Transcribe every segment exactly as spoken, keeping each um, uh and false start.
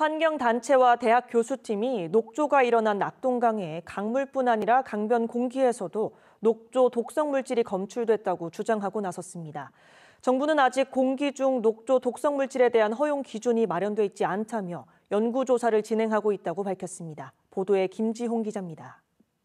환경단체와 대학 교수팀이 녹조가 일어난 낙동강에 강물뿐 아니라 강변 공기에서도 녹조 독성물질이 검출됐다고 주장하고 나섰습니다. 정부는 아직 공기 중 녹조 독성물질에 대한 허용 기준이 마련돼 있지 않다며 연구조사를 진행하고 있다고 밝혔습니다. 보도에 김지홍 기자입니다.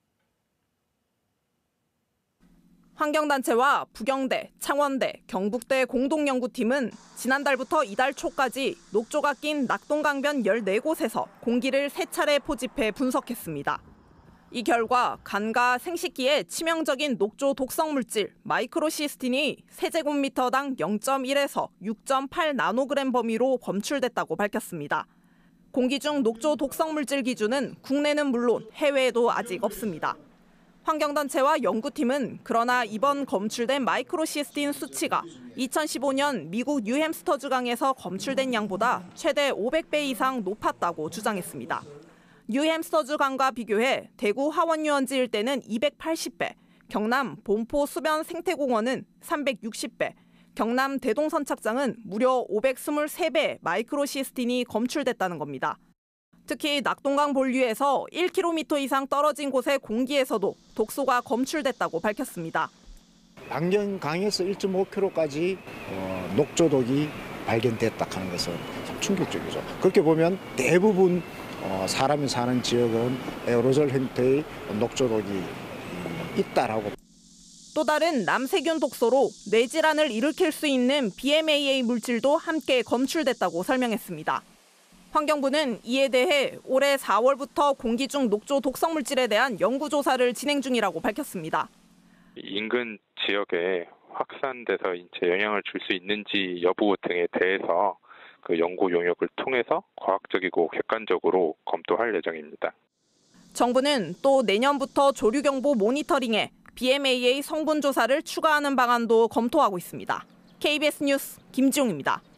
환경단체와 부경대, 창원대, 경북대 공동연구팀은 지난달부터 이달 초까지 녹조가 낀 낙동강변 열네 곳에서 공기를 세 차례 포집해 분석했습니다. 이 결과 간과 생식기에 치명적인 녹조 독성물질 마이크로시스틴이 세제곱미터당 영 점 일에서 육 점 팔 나노그램 범위로 검출됐다고 밝혔습니다. 공기 중 녹조 독성물질 기준은 국내는 물론 해외에도 아직 없습니다. 환경단체와 연구팀은 그러나 이번 검출된 마이크로시스틴 수치가 이천십오 년 미국 뉴햄스터주 강에서 검출된 양보다 최대 오백 배 이상 높았다고 주장했습니다. 뉴햄스터주 강과 비교해 대구 하원유원지 일대는 이백팔십 배, 경남 본포 수변 생태공원은 삼백육십 배, 경남 대동선착장은 무려 오백이십삼 배 마이크로시스틴이 검출됐다는 겁니다. 특히 낙동강 본류에서 일 킬로미터 이상 떨어진 곳의 공기에서도 독소가 검출됐다고 밝혔습니다. 반경강에서 일 점 오 킬로미터까지 어, 녹조독이 발견됐다 하는 것은 참 충격적이죠. 그렇게 보면 대부분 어, 사람이 사는 지역은 에어로졸 형태의 녹조독이 있다라고. 또 다른 남세균 독소로 뇌질환을 일으킬 수 있는 비엠에이에이 물질도 함께 검출됐다고 설명했습니다. 환경부는 이에 대해 올해 사월부터 공기 중 녹조 독성물질에 대한 연구조사를 진행 중이라고 밝혔습니다. 인근 지역에 확산돼서 인체 영향을 줄 수 있는지 여부 등에 대해서 그 연구 용역을 통해서 과학적이고 객관적으로 검토할 예정입니다. 정부는 또 내년부터 조류경보 모니터링에 비엠에이에이 성분 조사를 추가하는 방안도 검토하고 있습니다. 케이비에스 뉴스 김지용입니다.